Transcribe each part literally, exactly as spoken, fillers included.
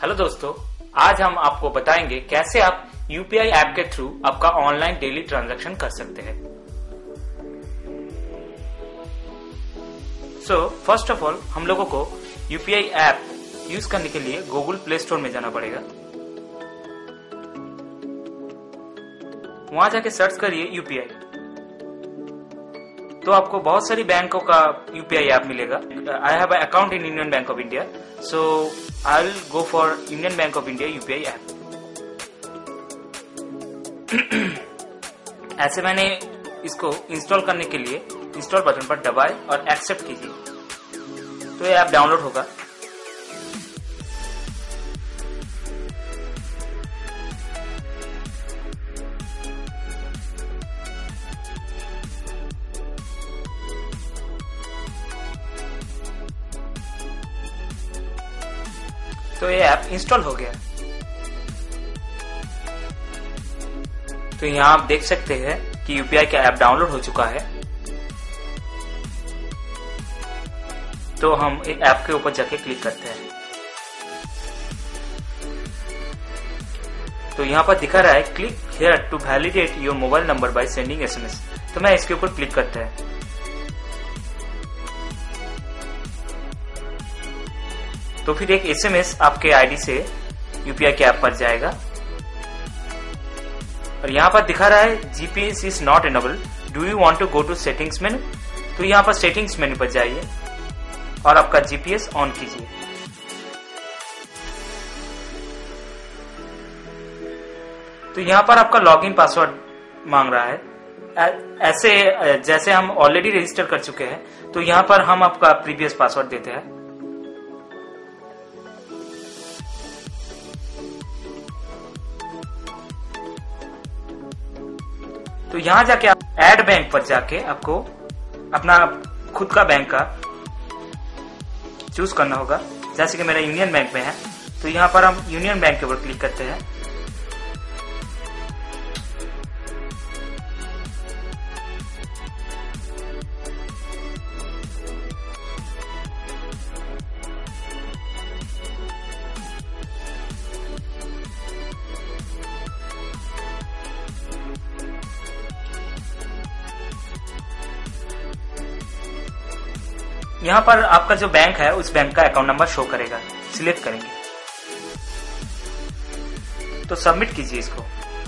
Hello दोस्तों, आज हम आपको बताएंगे कैसे आप यूपीआई ऐप के थ्रू आपका ऑनलाइन डेली ट्रांजैक्शन कर सकते हैं। सो फर्स्ट ऑफ ऑल हम लोगों को यूपीआई ऐप यूज करने के लिए गूगल प्ले स्टोर में जाना पड़ेगा। वहां जाके सर्च करिए यूपीआई, तो आपको बहुत सारी बैंकों का यूपीआई ऐप मिलेगा। I have account in Union Bank of India, so I will go for Union Bank of India UPI app. ऐसे मैंने इसको इंस्टॉल करने के लिए इंस्टॉल बटन पर दबाए और एक्सेप्ट कीजिए, तो ये ऐप डाउनलोड होगा। तो ये ऐप इंस्टॉल हो गया। तो यहाँ आप देख सकते हैं कि यूपीआई का ऐप डाउनलोड हो चुका है। तो हम एक ऐप के ऊपर जाके क्लिक करते हैं, तो यहाँ पर दिखा रहा है click here to validate your mobile number by sending SMS. तो मैं इसके ऊपर क्लिक करते हैं। तो फिर एक एसएमएस आपके आईडी से यूपीआई के ऐप पर जाएगा और यहाँ पर दिखा रहा है GPS is not enable, do you want to go to settings menu. तो यहाँ पर सेटिंग्स मेनू पर जाइए और आपका जीपीएस ऑन कीजिए। तो यहाँ पर आपका लॉगिन पासवर्ड मांग रहा है। ऐसे जैसे हम ऑलरेडी रजिस्टर कर चुके हैं, तो यहाँ पर हम आपका प्रीवियस पासवर्ड देते हैं। तो यहां जाके आप ऐड बैंक पर जाके आपको अपना खुद का बैंक का चूज करना होगा। जैसे कि मेरा यूनियन बैंक में है, तो यहां पर हम यूनियन बैंक के ऊपर क्लिक करते हैं। यहाँ पर आपका जो बैंक है उस बैंक का अकाउंट नंबर शो करेगा, सिलेक्ट करेंगे तो सबमिट कीजिए इसको।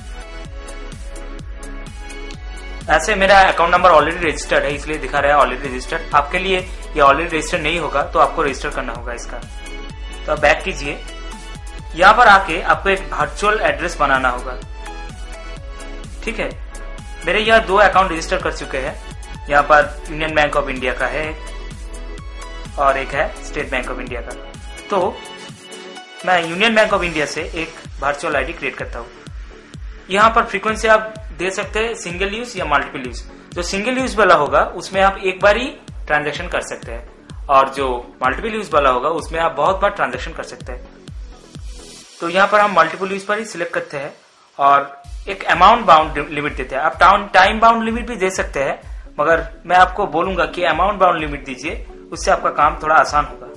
ऐसे मेरा अकाउंट नंबर ऑलरेडी रजिस्टर्ड है, इसलिए दिखा रहा है ऑलरेडी रजिस्टर्ड। आपके लिए ये ऑलरेडी रजिस्टर्ड नहीं होगा, तो आपको रजिस्टर करना होगा इसका। तो आप बैक कीजिए। यहाँ पर आके आपको एक वर्चुअल एड्रेस बनाना होगा, ठीक है। मेरे यहाँ दो अकाउंट रजिस्टर कर चुके हैं। यहाँ पर यूनियन बैंक ऑफ इंडिया का है और एक है स्टेट बैंक ऑफ इंडिया का। तो मैं यूनियन बैंक ऑफ इंडिया से एक वर्चुअल आईडी क्रिएट करता हूँ। यहाँ पर फ्रीक्वेंसी आप दे सकते हैं सिंगल यूज या मल्टीपल यूज। जो सिंगल यूज वाला होगा उसमें आप एक बार ही ट्रांजैक्शन कर सकते हैं, और जो मल्टीपल यूज वाला होगा उसमें आप बहुत बार ट्रांजैक्शन कर सकते हैं। तो यहाँ पर हम मल्टीपल यूज पर ही सिलेक्ट करते हैं और एक अमाउंट बाउंड लिमिट देते हैं। आप टाइम बाउंड लिमिट भी दे सकते हैं, मगर मैं आपको बोलूंगा कि अमाउंट बाउंड लिमिट दीजिए, उससे आपका काम थोड़ा आसान होगा।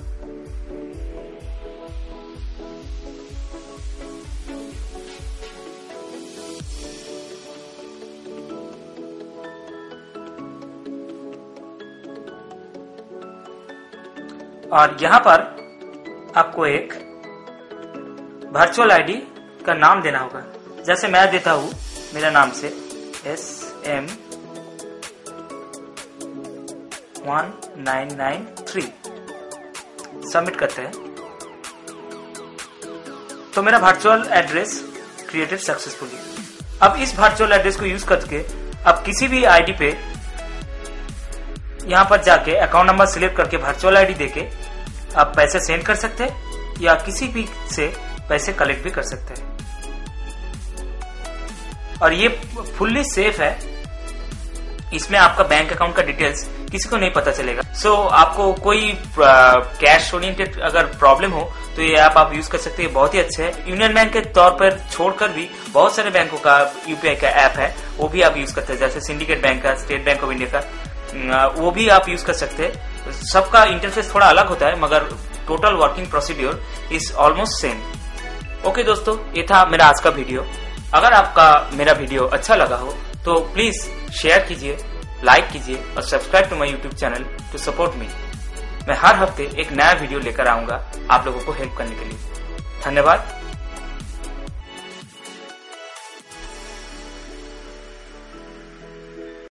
और यहां पर आपको एक वर्चुअल आईडी का नाम देना होगा। जैसे मैं देता हूं मेरा नाम से S M one nine nine three, submit करते हैं। तो मेरा वर्चुअल एड्रेस क्रिएटेड सक्सेसफुली। अब इस वर्चुअल एड्रेस को यूज करके आप किसी भी आईडी पे यहां पर जाके अकाउंट नंबर सिलेक्ट करके वर्चुअल आईडी देके आप पैसे सेंड कर सकते हैं या किसी भी से पैसे कलेक्ट भी कर सकते हैं। और ये फुल्ली सेफ है, इसमें आपका बैंक अकाउंट का डिटेल्स किसी को नहीं पता चलेगा। सो so, आपको कोई कैश ओरिएंटेड अगर प्रॉब्लम हो तो ये ऐप आप यूज कर सकते हैं, बहुत ही अच्छे है। यूनियन बैंक के तौर पर छोड़कर भी बहुत सारे बैंकों का यूपीआई का ऐप है, वो भी आप यूज करते हैं। जैसे सिंडिकेट बैंक का, स्टेट बैंक ऑफ इंडिया का, वो भी आप यूज कर सकते हैं। सबका इंटरफेस थोड़ा अलग होता है, मगर total working procedure is almost same. Okay दोस्तों, ये था मेरा आज का वीडियो। अगर आपका मेरा वीडियो अच्छा लगा हो तो प्लीज शेयर कीजिए, लाइक कीजिए और subscribe to my YouTube channel to support me. मैं हर हफ्ते एक नया वीडियो लेकर आऊंगा आप लोगों को हेल्प करने के लिए। धन्यवाद।